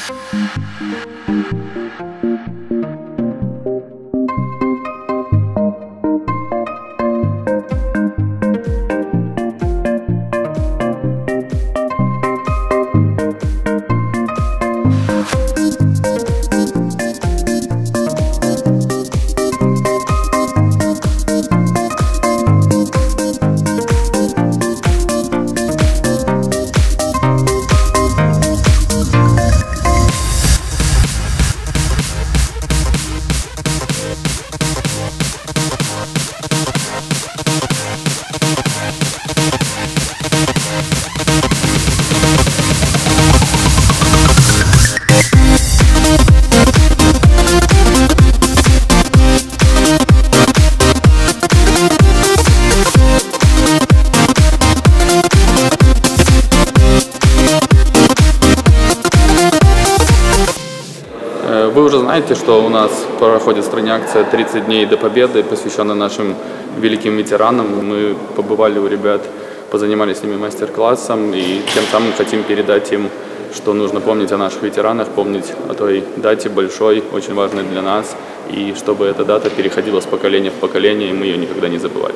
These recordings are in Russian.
Вы уже знаете, что у нас проходит в стране акция «30 дней до победы», посвященная нашим великим ветеранам. Мы побывали у ребят, позанимались с ними мастер-классом и тем самым хотим передать им, что нужно помнить о наших ветеранах, помнить о той дате большой, очень важной для нас, и чтобы эта дата переходила с поколения в поколение, и мы ее никогда не забывали.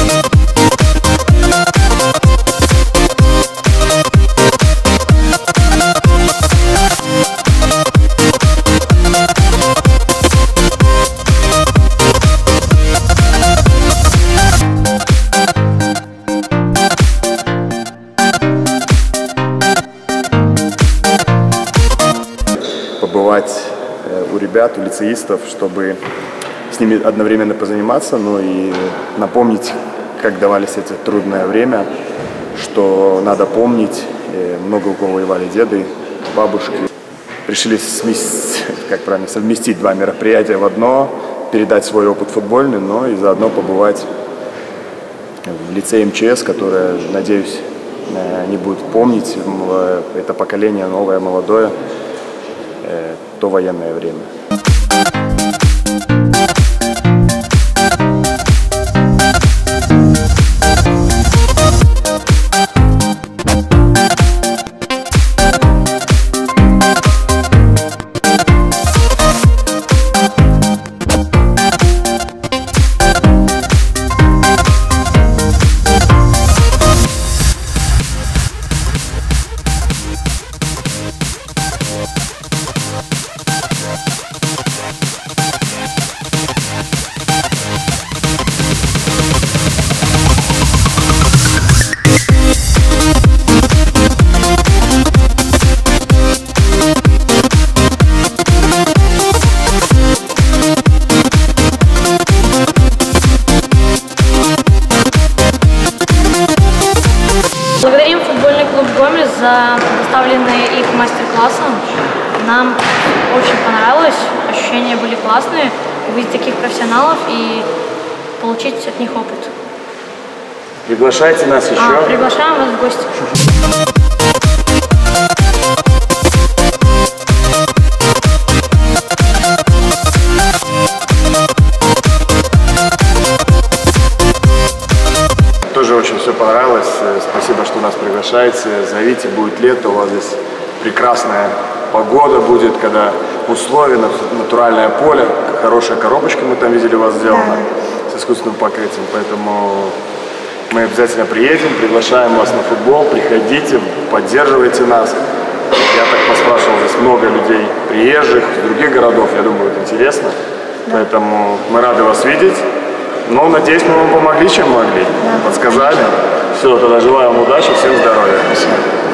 Побывать у ребят, у лицеистов, чтобы с ними одновременно позаниматься, но и напомнить, как давались это трудное время, что надо помнить, много у кого воевали деды, бабушки. Решили совместить два мероприятия в одно, передать свой опыт футбольный, но и заодно побывать в лицее МЧС, которое, надеюсь, они будут помнить, это поколение новое, молодое, то военное время. Благодарим футбольный клуб «Гомель» за предоставленные их мастер-классы. Нам очень понравилось, ощущения были классные, увидеть таких профессионалов и получить от них опыт. Приглашайте нас еще. Приглашаем вас в гости. Тоже очень все понравилось. Спасибо, что нас приглашаете. Зовите, будет лето, у вас здесь прекрасная погода будет, когда условия, натуральное поле, хорошая коробочка мы там видели у вас сделана, с искусственным покрытием. Поэтому мы обязательно приедем, приглашаем вас на футбол, приходите, поддерживайте нас. Я так поспрашивал, здесь много людей приезжих, из других городов, я думаю, это интересно. Поэтому мы рады вас видеть. Но, надеюсь, мы вам помогли, чем могли. Подсказали. Все, тогда желаю вам удачи, всем здоровья. Спасибо.